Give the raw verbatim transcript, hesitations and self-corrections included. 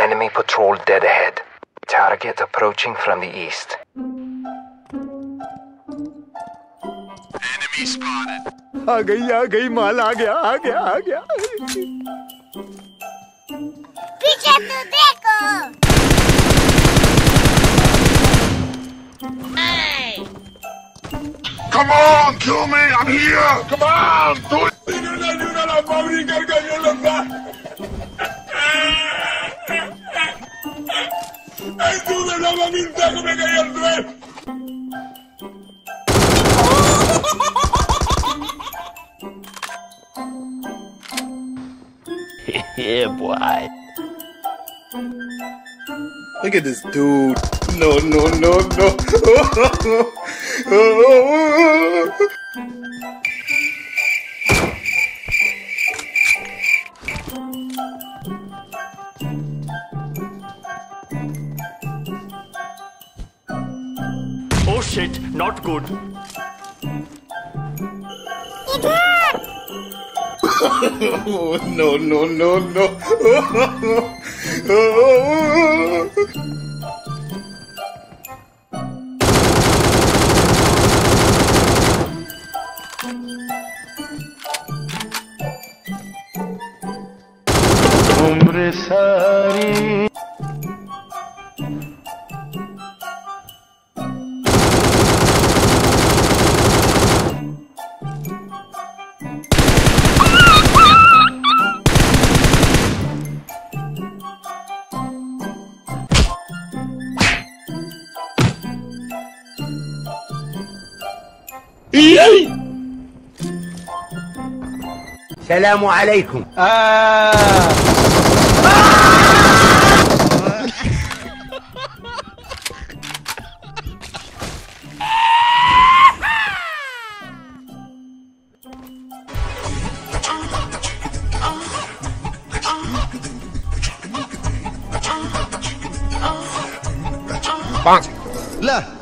Enemy patrol dead ahead. Target approaching from the east. Enemy spotted. आ गई आ गई माल आ गया आ गया आ गया पीछे तो देखो Come on, kill me! I'm here! Come on! Do it! Yeah, boy. Look at this dude. No, no, no, no. Oh shit, not good. No, no, no, no. उम्र सारी السلام عليكم لا